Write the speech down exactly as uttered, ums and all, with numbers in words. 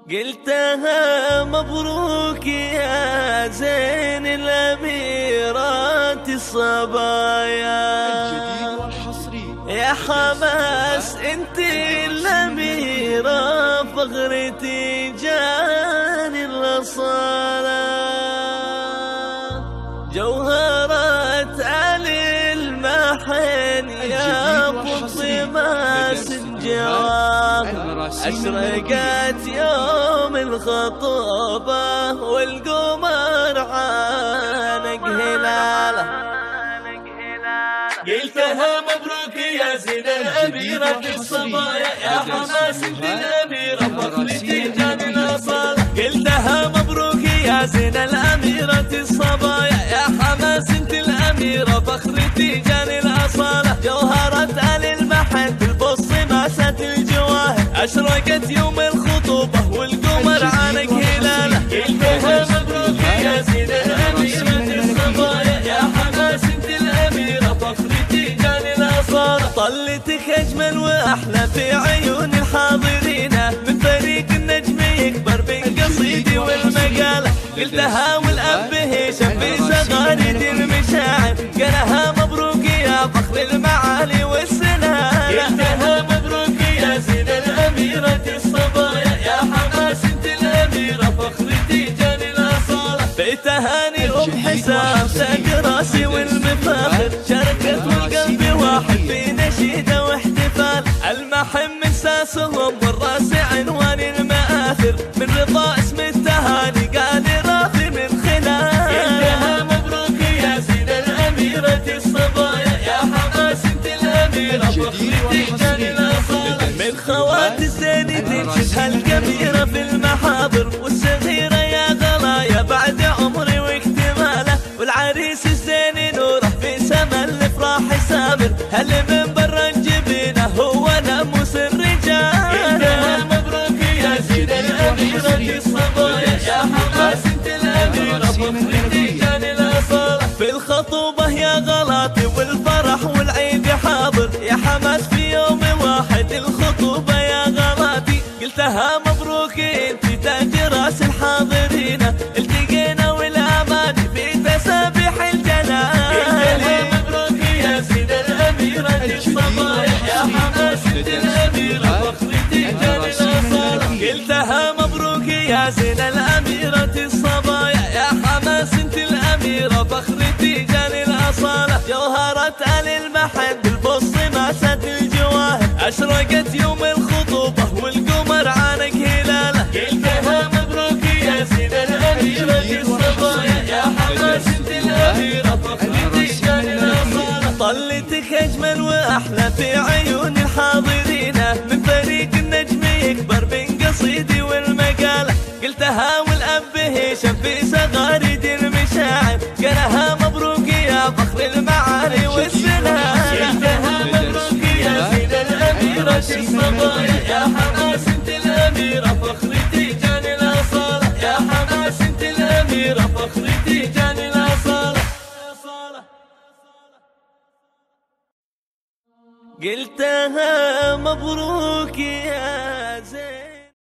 قلتها مبروك يا زين الأميرات الصبايا الجديد والحصري يا حماس انت الأميرة فخرتي جاني الأصالة جوهرات آل المحن يا فاطمة سنجواه أشرقت يوم الخطوبة والقمر عانق هلاله قلتها مبروك يا زين الأميرة الصبايا يا حماس انت الأميرة فخرتي جاني الأصالة قلتها مبروك يا زين الأميرة الصبايا يا حماس انت الأميرة فخرتي جاني الأصالة جوهرة آل المحن تلبص ماسة الجواهر أشرقت يوم الخطوبة والقمر عانق هلاله قلتها مبروك يا زين الأميرة الصبايا يا حماس انت الأميرة فخرتي جاني الأصالة طلتك أجمل وأحلى في عيون الحاضرين من فريق النجم يكبر بين قصيدي والمقالة قلتها والأب هشام في صغاريد المشاعر قالها مبروك يا فخر المعالي والسنانة قلتها مبروك يا زين الأميرة الصبايا يا حماس انت الأميرة فخرتي جاني الأصالة بتهاني أم حسام ساق راسي والمفاخر شاركت والقلب واحد في نشيدة واحتفال المحن من ساسهم والراس عنوان المآثر من رضا اسم التهاني قال راضي من خلال قلتها مبروك يا زين الأميرة الصبايا يا حماس انت الأميرة فخرتي جاني الأصالة من خوات الزين تنشدها الكبيرة في المحاضر والصغيرة يا غلايا بعد عمري واكتماله والعريس الزين نوره في سما الافراح سامر هل من برا جبينه هو ناموس الرجال قلتها مبروك يا زين الأميرة الصبايا يا حماس انت الأميرة فخرتي جاني الأصالة في الخطوبة يا غلاطي والفرح والعيد حاضر يا حماس في يوم واحد الخطوبة يا غلاطي قلتها مبروك انت تاج راس الحاضرين التقينا والأمان في تسابيح الجلال قلتها مبروك يا زين الأميرة الصبايا يا حماس انت الأميرة فخرتي جاني الأصالة قلتها مبروك يا زين الأميرة الصبايا يا حماس انت الأميرة فخرتي جاني الأصالة جوهرة آل المحن بالبص ماسة الجواهر أشرقت يوم الخطوبة والقمر عانق هلاله قلتها مبروك يا زين الأميرة الصبايا يا حماس انت الأميرة فخرتي جاني الأصالة طلتك أجمل وأحلى في عيون الحاضرين من فريق النجم يكبر بين قصيدي والمقالة قلتها والأب هشام في صغاريد المشاعر قالها مبروك يا فخر المعالي والسنانة قلتها مبروك يا زين الأميرة الصبايا يا حماس انت الأميرة فخرتي جاني الأصالة يا حماس انت الأميرة فخرتي جاني الأصالة قلتها مبروك يا